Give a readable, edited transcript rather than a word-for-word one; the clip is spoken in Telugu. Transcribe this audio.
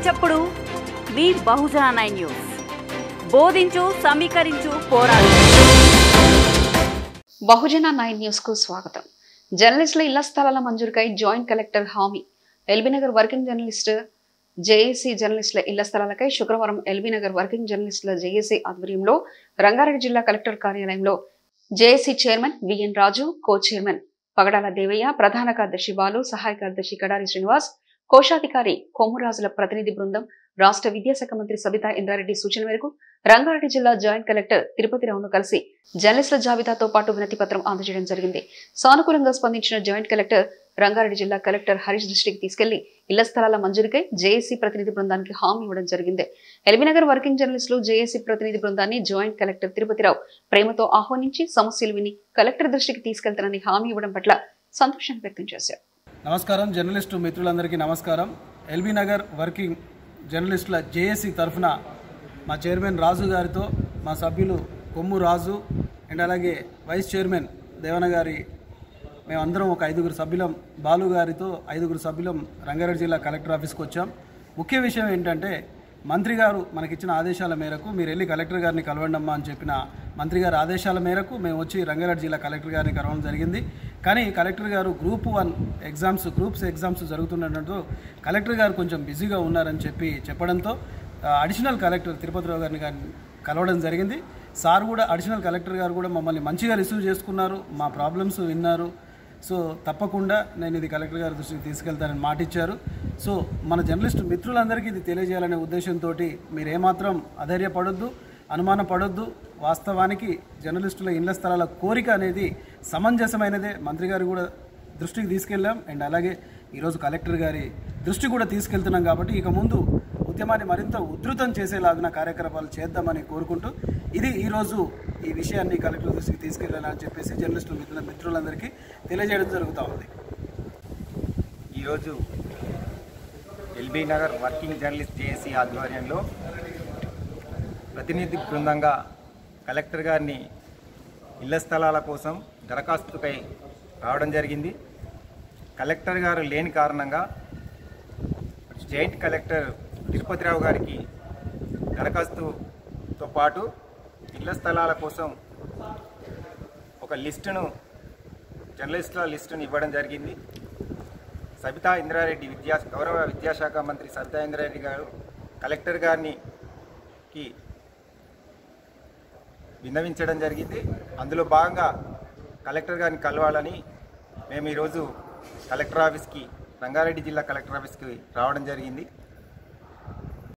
చప్పుడు మీ బహుజన 9 న్యూస్. బోధించు, సమీకరించు, పోరాడు. బహుజన 9 న్యూస్ కు స్వాగతం. జర్నలిస్టుల ఇళ్ల స్థలాల మంజూరుకై జాయింట్ కలెక్టర్ హామీ. ఎల్బీనగర్ వర్కింగ్ జర్నలిస్ట్ జేఏసీ జర్నలిస్టుల ఇళ్ల స్థలాలకై శుక్రవారం ఎల్బీనగర్ వర్కింగ్ జర్నలిస్టుల జేఏసీ ఆధ్వర్యంలో రంగారెడ్డి జిల్లా కలెక్టర్ కార్యాలయంలో JAC chairman VN Raju, co chairman Pagadala Devayya, ప్రధాన కార్యదర్శి బాలు, సహాయ కార్యదర్శి కడారి శ్రీనివాస్, కోశాధికారి కొమ్మురాజుల ప్రతినిధి బృందం, రాష్ట్ర విద్యాశాఖ మంత్రి సబితా ఇంద్రారెడ్డి సూచన మేరకు రంగారెడ్డి జిల్లా జాయింట్ కలెక్టర్ తిరుపతిరావును కలిసి జర్నలిస్టుల జాబితాతో పాటు వినతి పత్రం అందజేయడం జరిగింది. సానుకూలంగా స్పందించిన జాయింట్ కలెక్టర్ రంగారెడ్డి జిల్లా కలెక్టర్ హరీష్ దృష్టికి తీసుకెళ్లి ఇళ్ల స్థలాల మంజూరుకై జేఏసీ ప్రతినిధి బృందానికి హామీ ఇవ్వడం జరిగింది. ఎల్బీనగర్ వర్కింగ్ జర్నలిస్టులు జేఏసీ ప్రతినిధి బృందాన్ని జాయింట్ కలెక్టర్ తిరుపతిరావు ప్రేమతో ఆహ్వానించి సమస్యలు విని కలెక్టర్ దృష్టికి తీసుకెళ్తానని హామీ ఇవ్వడం పట్ల సంతోషాన్ని వ్యక్తం చేశారు. నమస్కారం, జర్నలిస్టు మిత్రులందరికీ నమస్కారం. ఎల్బీనగర్ వర్కింగ్ జర్నలిస్టుల జేఏసీ తరఫున మా చైర్మన్ రాజు గారితో, మా సభ్యులు కొమ్ము రాజు అండ్ అలాగే వైస్ చైర్మన్ దేవన గారి, మేమందరం ఒక 5గురు సభ్యులం, బాలు గారితో 5గురు సభ్యులం రంగారెడ్డి జిల్లా కలెక్టర్ ఆఫీస్కి వచ్చాం. ముఖ్య విషయం ఏంటంటే, మంత్రి గారు మనకిచ్చిన ఆదేశాల మేరకు మీరు వెళ్ళి కలెక్టర్ గారిని కలవండమ్మా అని చెప్పిన మంత్రి గారి ఆదేశాల మేరకు మేము వచ్చి రంగారెడ్డి జిల్లా కలెక్టర్ గారిని కలవడం జరిగింది. కానీ కలెక్టర్ గారు గ్రూప్ 1 ఎగ్జామ్స్, గ్రూప్స్ ఎగ్జామ్స్ జరుగుతుండటంతో కలెక్టర్ గారు కొంచెం బిజీగా ఉన్నారని చెప్పడంతో అడిషనల్ కలెక్టర్ తిరుపతిరావు గారిని కలవడం జరిగింది. సార్ కూడా, అడిషనల్ కలెక్టర్ గారు కూడా మమ్మల్ని మంచిగా రిసీవ్ చేసుకున్నారు, మా ప్రాబ్లమ్స్ విన్నారు. సో తప్పకుండా నేను ఇది కలెక్టర్ గారి దృష్టికి తీసుకెళ్తానని మాట ఇచ్చారు. సో మన జర్నలిస్టు మిత్రులందరికీ ఇది తెలియజేయాలనే ఉద్దేశంతో మీరు ఏమాత్రం అధైర్యపడొద్దు, అనుమానపడొద్దు. వాస్తవానికి జర్నలిస్టుల ఇళ్ల స్థలాల కోరిక అనేది సమంజసమైనదే. మంత్రి గారు కూడా దృష్టికి తీసుకెళ్ళాం అండ్ అలాగే ఈరోజు కలెక్టర్ గారి దృష్టి కూడా తీసుకెళ్తున్నాం. కాబట్టి ఇక ముందు ఉద్యమాన్ని మరింత ఉధృతం చేసేలాగిన కార్యక్రమాలు చేద్దామని కోరుకుంటూ ఇది ఈరోజు ఈ విషయాన్ని కలెక్టర్ దృష్టికి తీసుకెళ్లాలని చెప్పేసి జర్నలిస్టుల మిత్రులందరికీ తెలియజేయడం జరుగుతూ ఉంది. ఈరోజు ఎల్బీనగర్ వర్కింగ్ జర్నలిస్ట్ జేఏసీ ఆధ్వర్యంలో ప్రతినిధి బృందంగా కలెక్టర్ గారిని ఇళ్ల స్థలాల కోసం దరఖాస్తుకై రావడం జరిగింది. కలెక్టర్ గారు లేని కారణంగా జాయింట్ కలెక్టర్ తిరుపతిరావు గారికి దరఖాస్తుతో పాటు ఇళ్ల స్థలాల కోసం ఒక లిస్టును, జర్నలిస్టుల లిస్టును ఇవ్వడం జరిగింది. సబితా ఇంద్రారెడ్డి గౌరవ విద్యాశాఖ మంత్రి సబితా ఇంద్రారెడ్డి గారు కలెక్టర్ గారికి విన్నవించడం జరిగింది. అందులో భాగంగా కలెక్టర్ గారిని కలవాలని మేము ఈరోజు కలెక్టర్ ఆఫీస్కి, రంగారెడ్డి జిల్లా కలెక్టర్ ఆఫీస్కి రావడం జరిగింది.